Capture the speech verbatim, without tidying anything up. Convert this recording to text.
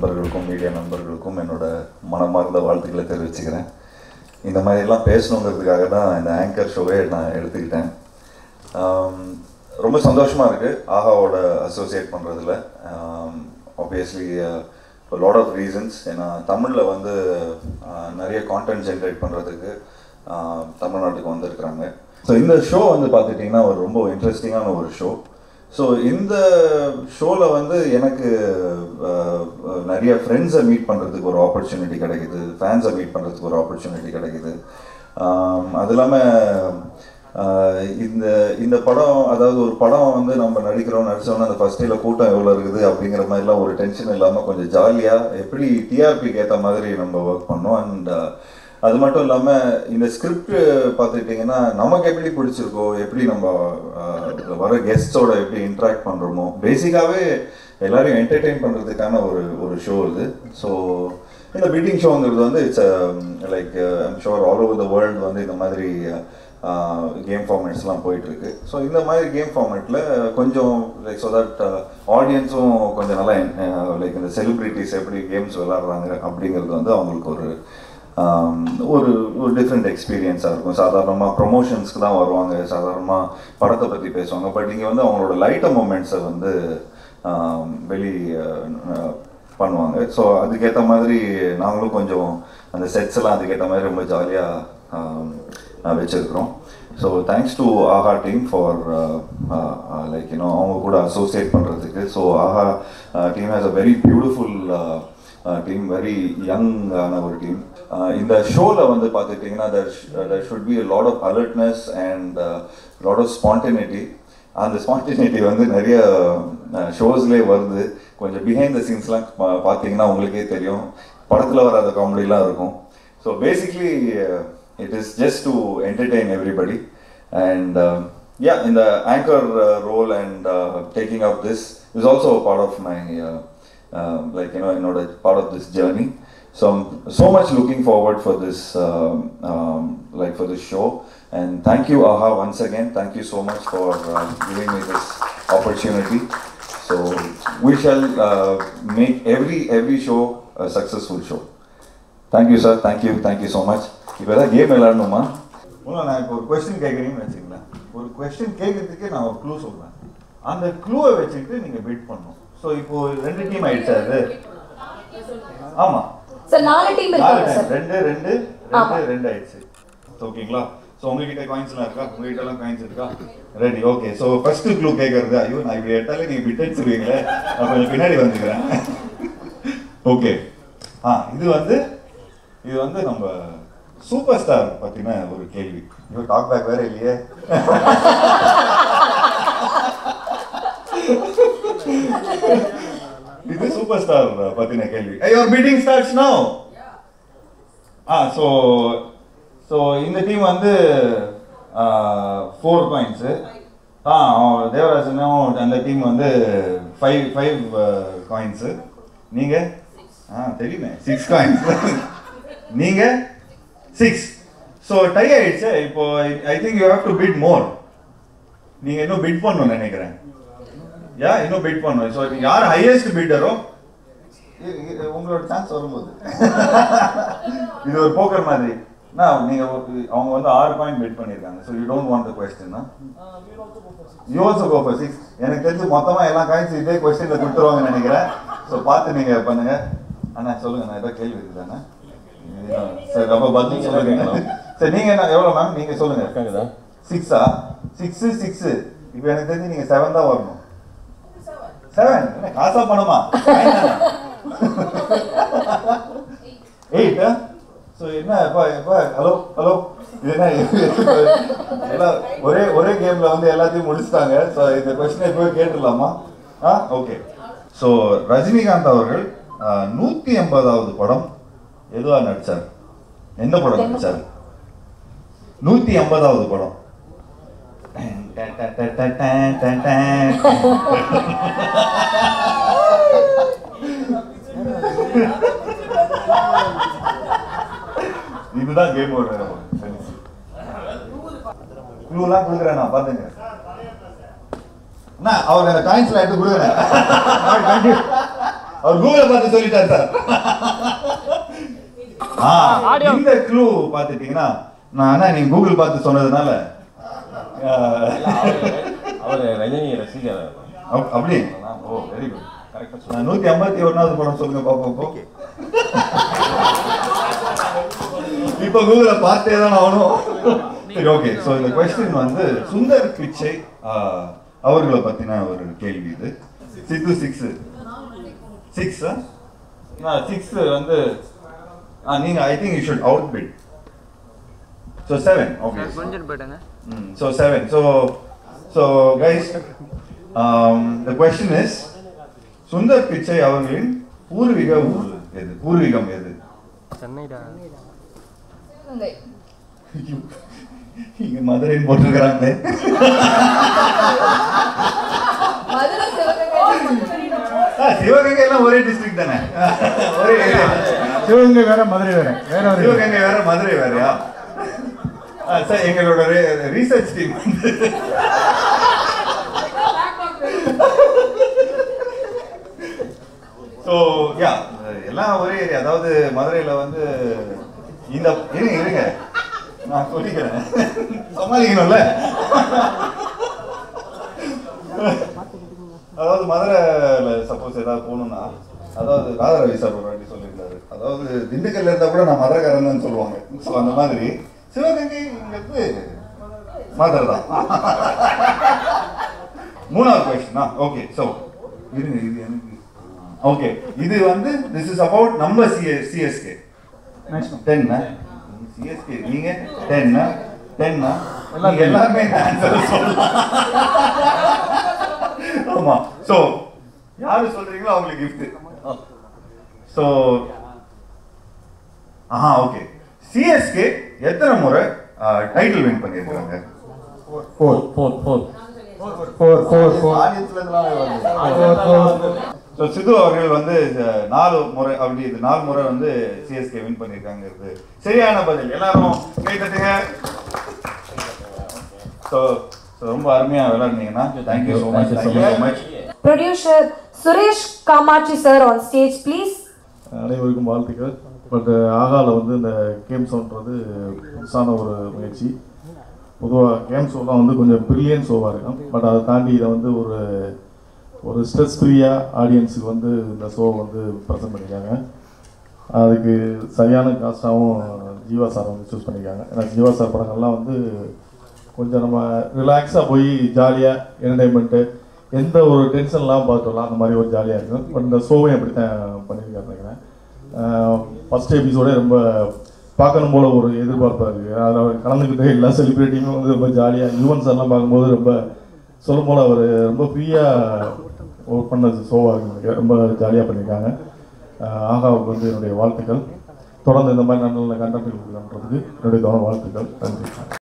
நண்பர்களுக்கும் மீடியா நண்பர்களுக்கும் என்னோட மனமார்ந்த வாழ்த்துக்களை தெரிவிச்சுக்கிறேன். இந்த மாதிரிலாம் பேசணுங்கிறதுக்காக தான் இந்த ஆங்கர் ஷோவே நான் எடுத்துக்கிட்டேன். ரொம்ப சந்தோஷமாக இருக்குது ஆஹாவோட அசோசியேட் பண்ணுறதுல. Obviously lot of reasons. ஏன்னா தமிழில் வந்து நிறைய கான்டென்ட் ஜென்ரேட் பண்ணுறதுக்கு தமிழ்நாட்டுக்கு வந்திருக்கிறாங்க. ஸோ இந்த ஷோ வந்து பார்த்துட்டிங்கன்னா ஒரு ரொம்ப இன்ட்ரெஸ்டிங்கான ஒரு ஷோ. ஸோ இந்த ஷோவில் வந்து எனக்கு நிறைய ஃப்ரெண்ட்ஸை மீட் பண்ணுறதுக்கு ஒரு ஆப்பர்ச்சுனிட்டி கிடைக்குது, ஃபேன்ஸை மீட் பண்ணுறதுக்கு ஒரு ஆப்பர்ச்சுனிட்டி கிடைக்குது. அது இல்லாமல் இந்த இந்த படம், அதாவது ஒரு படம் வந்து நம்ம நடிக்கிறோம், நடித்தோன்னா அந்த ஃபஸ்ட் டேல கூட்டம் எவ்வளோ இருக்குது அப்படிங்கிற மாதிரிலாம் ஒரு டென்ஷன் இல்லாமல் கொஞ்சம் ஜாலியாக எப்படி டிஆர்பிக்கு ஏற்ற மாதிரி நம்ம ஒர்க் பண்ணோம். அண்ட் அது மட்டும் இல்லாமல் இந்த ஸ்கிரிப்ட் பார்த்துக்கிட்டிங்கன்னா நமக்கு எப்படி பிடிச்சிருக்கோ, எப்படி நம்ம வர கெஸ்ட்ஸோட எப்படி இன்ட்ராக்ட் பண்ணுறோமோ, பேசிக்காகவே எல்லோரையும் என்டர்டெயின் பண்ணுறதுக்கான ஒரு ஒரு ஷோ இது. ஸோ இந்த பீட்டிங் ஷோங்கிறது வந்து it's like I'm sure all over the world வந்து இந்த மாதிரி கேம் ஃபார்மேட்ஸ்லாம் போயிட்டுருக்கு. ஸோ இந்த மாதிரி கேம் ஃபார்மேட்டில் கொஞ்சம் லைக் ஸோ தட் ஆடியன்ஸும் கொஞ்சம் நல்லா லைக் இந்த செலிப்ரிட்டிஸ் எப்படி கேம்ஸ் விளாட்றாங்க அப்படிங்கிறது வந்து அவங்களுக்கு ஒரு ஒரு ஒரு டிஃப்ரெண்ட் எக்ஸ்பீரியன்ஸாக இருக்கும். சாதாரணமாக ப்ரொமோஷன்ஸ்க்கு தான் வருவாங்க, சாதாரணமாக படத்தை பற்றி பேசுவாங்க. பட் இங்கே வந்து அவங்களோட லைட்டர் மூமெண்ட்ஸை வந்து வெளி பண்ணுவாங்க. ஸோ அதுக்கேற்ற மாதிரி நாங்களும் கொஞ்சம் அந்த செட்ஸ் எல்லாம் அதுக்கேற்ற மாதிரி ரொம்ப ஜாலியாக வச்சுருக்கிறோம். So thanks to Aha team for like you know அவங்க கூட அசோசியேட் பண்ணுறதுக்கு. So Aha team has a very beautiful team, very யங்கான ஒரு டீம். இந்த ஷோவில் வந்து பார்த்துட்டிங்கன்னா there there should be a lot of alertness and uh, lot of spontaneity. அந்த ஸ்பான்டினிட்டி வந்து நிறைய ஷோஸ்லேயே வருது. கொஞ்சம் பிஹைண்ட் த சீன்ஸ்லாம் பார்த்தீங்கன்னா உங்களுக்கே தெரியும், படத்தில் வராத காமெடிலாம் இருக்கும். So basically it is just to entertain everybody. And yeah, இந்த anchor role and taking up this is also part of my Uh, like you know, you know, part of this journey. So I'm so much looking forward for this, uh, um, like for this show. And thank you, Aha, once again. Thank you so much for uh, giving me this opportunity. So we shall uh, make every every show a successful show. Thank you, sir. Thank you. Thank you so much. இப்போ தான் game விளையாடணுமா? உங்களை நான் இப்போ ஒரு question கேட்குறீங்கன்னு வச்சுங்களேன். ஒரு question கேட்கறதுக்கே நான் ஒரு க்ளூ சொல்கிறேன். அந்த க்ளூவை வச்சுக்கிட்டு நீங்கள் பிட் பண்ணணும். ஸோ இப்போ ரெண்டு டீம் ஆயிடுச்சு அது. ஆமாம் சார், நாலு டீம் இருக்காங்க சார். ரெண்டு ரெண்டு ரெண்டு ரெண்டு ஆயிடுச்சு. ஓகேங்களா? ஸோ உங்ககிட்ட காயின்ஸ்லாம் இருக்கா? உங்ககிட்ட எல்லாம் காயின்ஸ் இருக்கா? Ready. Okay. So first clue கேட்கறது, ஐயோ நான் இப்படி எடுத்தாலே நீங்கள் பிட் அடிச்சிருவீங்களே, நான் கொஞ்சம் பின்னாடி வந்துக்கிறேன். ஓகே. ஆ இது வந்து இது வந்து நம்ம சூப்பர் ஸ்டார் பற்றின ஒரு கேள்வி. ஐயோ டாக் பேக் வேற இல்லையே. இது சூப்பர் ஸ்டார் பத்தின கேள்வி. Your bidding starts now. Ah so so இந்த டீம் வந்து ஃபோர் காயின்ஸு. ஆ தேவராஜனும் அந்த டீம் வந்து ஃபைவ் ஃபைவ் காயின்ஸு. நீங்கள் ஆ தெரியுமே சிக்ஸ் காயின்ஸ். நீங்கள் சிக்ஸ். ஸோ டை ஆயிடுச்சு. இப்போ I think you have to bid more. நீங்கள் இன்னும் பிட் பண்ணணும்னு நினைக்கிறேன். யா இன்னும் பிட் பண்ணுவோம். ஸோ யார் ஹையஸ்ட் பிட்டரோ உங்களோட சான்ஸ் வரும்போது இது ஒரு போக்கர் மாதிரி. நான் நீங்கள் அவங்க வந்து ஆறு பாயிண்ட் பிட் பண்ணியிருக்காங்க. So you don't want the question. You also go for six. எனக்கு தெரிஞ்சு மொத்தமாக எல்லா காயின்ஸ் இதே கொஸ்டினில் கொடுத்துருவாங்கன்னு நினைக்கிறேன். ஸோ பார்த்து நீங்கள் பண்ணுங்க. அண்ணா சொல்லுங்க, நான் ஏதோ கேள்வி இருக்குதாண்ணா? சரி ரொம்ப பதில் சொல்லுங்க. சரி நீங்கள் என்ன எவ்வளோ மேம் நீங்கள் சொல்லுங்க. சிக்ஸா? Six six. இப்போ எனக்கு தெரிஞ்சு நீங்கள் செவன் தான் வரணும். செவன் என்ன காசா பணமா? எயிட். ஸோ என்ன எப்பா எப்பா ஹலோ ஹலோ இது என்ன எல்லாம் ஒரே ஒரே கேமில் வந்து எல்லாத்தையும் முடிச்சுட்டாங்க. ஸோ இந்த கொஸ்டினை இப்போ கேட்டுடலாமா? ஆ ஓகே. ஸோ ரஜினிகாந்த் அவர்கள் நூற்றி எண்பதாவது படம் எதுவாக நடித்தார்? எந்த படம் நடித்தார்? நூற்றி ஐம்பதாவது படம். இதுதான் கேமோட க்ளூலாம் கொடுக்குறேன் நான் பாத்துங்க. அவருக்கு அந்த காயின்ஸ்ல எடுத்து கொடுக்குறேன். அவர் கூகுளை பார்த்து சொல்லிட்டார் சார். இந்த க்ளூ பார்த்துட்டீங்கன்னா நான் ஆனால் நீங்கள் கூகுள் பார்த்து சொன்னதுனால அவர் ரஜினி ரசிகர். அப்படி? Oh very good. கரெக்டாக நூற்றி ஐம்பத்தி ஒன்றாவது படம் சொல்லுங்க பாப்போம். ஓகே, இப்போ கூகுளை பார்த்தே தான் ஆகணும். சரி, ஓகே. ஸோ இந்த கொஸ்டின் வந்து சுந்தர் பிச்சை அவர்களை பற்றின ஒரு கேள்வி. இது சித்து சிக்ஸ் சிக்ஸ் சிக்ஸ் வந்து நீங்கள் I think you should out bid. So seven. Okay, கொஞ்சம் போயிட்டாங்க. So seven. So so guys, the question is Sundar Pichai அவர்களின் பூர்வீக ஊர் எது? பூர்வீகம் எது? சென்னைடா. இங்க மதுரைன்னு போட்டிருக்கிறாங்க. சிவகங்கை எல்லாம் ஒரே டிஸ்ட்ரிக்ட் தானே? ஒரே ஏரியா. சிவகங்கை வேற, மதுரை வேற. வேற சிவகங்கை வேற, மதுரை வேறயா? சார், எங்களோட ரீசர்ச் டீம் ஸோ யா எல்லாம் ஒரே ஏரியா. அதாவது மதுரையில் வந்து இந்த இருங்க இருங்க நான் சொல்லிக்கிறேன், சமாளிக்கணும்ல. அதாவது மதுரையில் சப்போஸ் ஏதாவது போகணும்னா, அதாவது ராதாரவி சார் ஒரு வாட்டி சொல்லியிருந்தாரு, அதாவது திண்டுக்கல்ல இருந்தால் கூட நான் மதுரைக்காரன்னு சொல்லுவாங்க. ஸோ அந்த மாதிரி சிவகங்கைங்கிறது மதுரை தான். மூணாவது கொஸ்டினா? ஓகே. ஸோ இருங்க, இது எனக்கு ஓகே. இது வந்து திஸ் இஸ் அபவுட் நம்ம சிஎஸ்கே. டென்னா சிஎஸ்கே, நீங்க டென்னா டென்னா எல்லாருமே ஆன்சர் சொல்லலாம். ஆமா. ஸோ யாரு சொல்றீங்களோ அவங்களுக்கு gift. So Aha, okay. CSK எத்தனை முறை டைட்டில் வின் பண்ணியிருக்காங்க? Four four four four four four so சிது அவர்கள் வந்து நாலு முறை, அப்படி இது நாலு முறை வந்து சிஎஸ்கே வின் பண்ணியிருக்காங்கிறது சரியான பதில். எல்லாரும் கை தட்டுங்க. ஸோ ரொம்ப அருமையா விளையாடுனீங்கன்னா thank you so much. Thank you so much. Producer Suresh Kamatchi sir on stage please. அனைவருக்கும் வாழ்த்துக்கள். பட் ஆகால வந்து இந்த கேம் ஷோன்றது புதுசான ஒரு முயற்சி. பொதுவாக கேம் ஷோலாம் வந்து கொஞ்சம் பிரில்லியன் ஷோவாக இருக்கும். பட் அதை தாண்டி இதை வந்து ஒரு ஒரு ஸ்ட்ரெஸ் ஃப்ரீயாக ஆடியன்ஸுக்கு வந்து இந்த ஷோ வந்து ப்ரெசென்ட் பண்ணியிருக்காங்க. அதுக்கு சரியான காஸ்டாகவும் ஜீவா சார் வந்து சூஸ் பண்ணியிருக்காங்க. ஏன்னா ஜீவா சார் படங்கள்லாம் வந்து கொஞ்சம் நம்ம ரிலாக்ஸாக போய் ஜாலியாக என்டர்டைன்மெண்ட்டு எந்த ஒரு டென்ஷன்லாம் பார்த்துடலாம், அந்த மாதிரி ஒரு ஜாலியாக இருக்கும். பட் இந்த ஷோவையும் அப்படி தான் பண்ணியிருக்காரு நினைக்கிறேன். ஃபஸ்ட் எபிசோடே ரொம்ப பார்க்கணும் போல் ஒரு எதிர்பார்ப்பாக இருக்குது. அதில் கலந்துக்கிட்டு எல்லா செலிப்ரிட்டியுமே வந்து ரொம்ப ஜாலியாக யுவன் சார்லாம் பார்க்கும்போது ரொம்ப சொல்லும் போல் அவர் ரொம்ப ஃப்ரீயாக ஒர்க் பண்ண ஷோவாக இருக்கு. ரொம்ப ஜாலியாக பண்ணியிருக்காங்க. ஆகாவுக்கு வந்து என்னுடைய வாழ்த்துக்கள். தொடர்ந்து இந்த மாதிரி நல்ல நல்ல கண்டென்ட் கொடுக்கலான்றதுக்கு என்னுடைய வாழ்த்துக்கள். நன்றி.